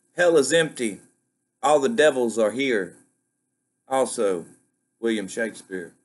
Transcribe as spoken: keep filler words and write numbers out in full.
Hell is empty. All the devils are here. Also, William Shakespeare.